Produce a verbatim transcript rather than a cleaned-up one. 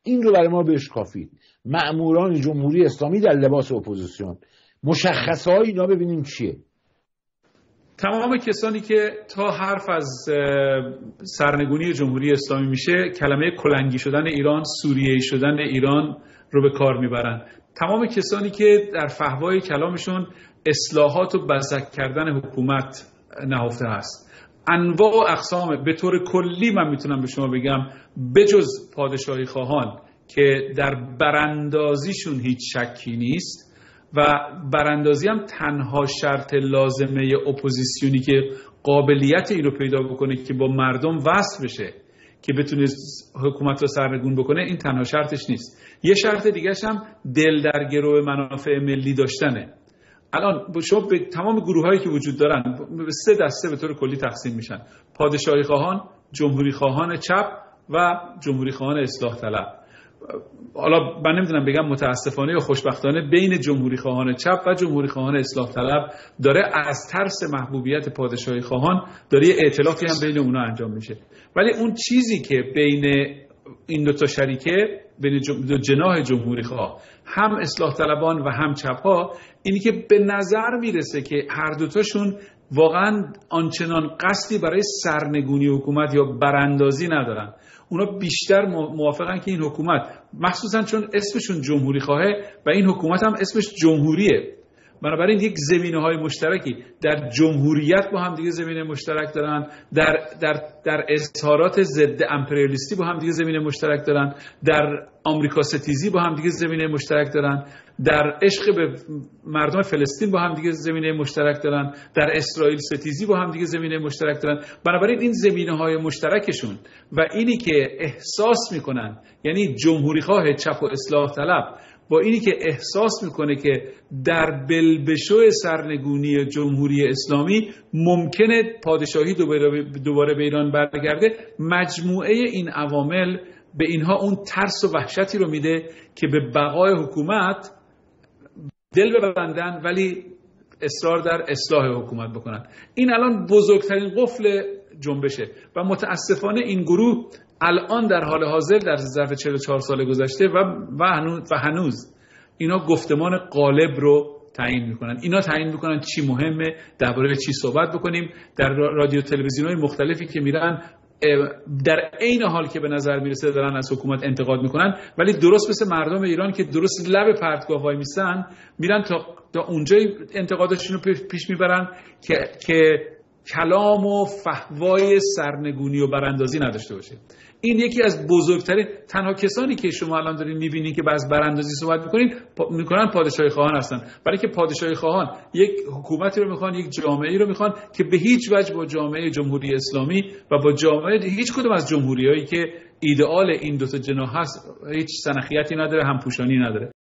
این رو برای ما بشکافید. مأموران جمهوری اسلامی در لباس اپوزیسیون، مشخصه‌های اینا ببینیم چیه. تمام کسانی که تا حرف از سرنگونی جمهوری اسلامی میشه کلمه کلنگی شدن ایران، سوریه‌ای شدن ایران رو به کار میبرن. تمام کسانی که در فحوای کلامشون اصلاحات و بزک کردن حکومت نهفته هست. انواع و اقسام، به طور کلی من میتونم به شما بگم بجز پادشاهی خواهان که در براندازیشون هیچ شکی نیست و براندازی هم تنها شرط لازمه اپوزیسیونی که قابلیت این رو پیدا بکنه که با مردم وصل بشه که بتونه حکومت رو سرنگون بکنه، این تنها شرطش نیست. یه شرط دیگرش هم دل در گرو منافع ملی داشتنه. الان شما به تمام گروه هایی که وجود دارن به سه دسته به طور کلی تقسیم میشن: پادشاهی خواهان، جمهوری خواهان چپ و جمهوری خواهان اصلاح طلب. حالا من نمیدونم بگم متاسفانه یا خوشبختانه بین جمهوری خواهان چپ و جمهوری خواهان اصلاح طلب داره از ترس محبوبیت پادشاهی خواهان داره یه ائتلافی هم بین اونا انجام میشه. ولی اون چیزی که بین این دو تا شریکه، بین دو جناح جمهوری خواه، هم اصلاح طلبان و هم چپ ها، اینی که به نظر میرسه که هر دوتاشون واقعا آنچنان قصدی برای سرنگونی حکومت یا براندازی ندارن. اونا بیشتر موافقن که این حکومت، مخصوصا چون اسمشون جمهوری خواهه و این حکومت هم اسمش جمهوریه، بنابراین یک زمینه‌های مشترکی در جمهوریت با هم دیگه زمینه مشترک دارن، در در در اظهارات ضد امپریالیستی با هم دیگه زمینه مشترک دارن، در آمریکا ستیزی با هم دیگه زمینه مشترک دارن، در عشق به مردم فلسطین با هم دیگه زمینه مشترک دارن، در اسرائیل ستیزی با هم دیگه زمینه مشترک دارن. بنابراین این زمینه‌های مشترکشون و اینی که احساس میکنن، یعنی جمهوری خواه چپ و اصلاح طلب با اینی که احساس میکنه که در بلبشو سرنگونی جمهوری اسلامی ممکنه پادشاهی دوباره, دوباره به ایران برگرده، مجموعه این عوامل به اینها اون ترس و وحشتی رو میده که به بقای حکومت دل ببندن ولی اصرار در اصلاح حکومت بکنن. این الان بزرگترین قفل جنبشه و متاسفانه این گروه الان در حال حاضر در ظرف چهل و چهار سال گذشته و و هنوز, و هنوز اینا گفتمان غالب رو تعیین میکنن. اینا تعیین میکنن چی مهمه، درباره چی صحبت بکنیم. در رادیو تلویزیون‌های مختلفی که میرن در عین حال که به نظر میرسه دارن از حکومت انتقاد میکنن، ولی درست مثل مردم ایران که درست لب پرتگاه وای میسن، میرن تا تا اونجای انتقادشون رو پیش میبرن که که کلام و فحوای سرنگونی و براندازی نداشته باشه. این یکی از بزرگترین، تنها کسانی که شما الان دارین میبینین که باز براندازی صحبت میکنین میکنن پادشاهی خواهان هستن، برای که پادشاهی خواهان یک حکومتی رو میخوان، یک جامعه‌ای رو میخوان که به هیچ وجه با جامعه جمهوری اسلامی و با جامعه هیچ کدوم از جمهوریایی که ایدئال این دو تا جناح هست هیچ سنخیتی نداره، همپوشانی نداره.